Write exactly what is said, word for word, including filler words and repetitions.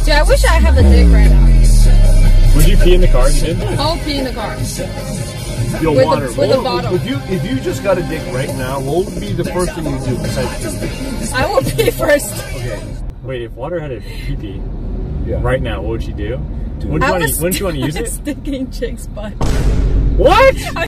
Dude, I wish I have a dick right now. Would you pee in the car if you did? I'll pee in the car. Yo, with water. A, with what, a bottle. If you if you just got a dick right now, what would be the first thing you do besides pee? I will pee first. Okay. Wait, if Water had a pee pee Yeah. right now, what would she do? Dude. Wouldn't you, I want was to, wouldn't you want to use it? sticking Jake's butt. What?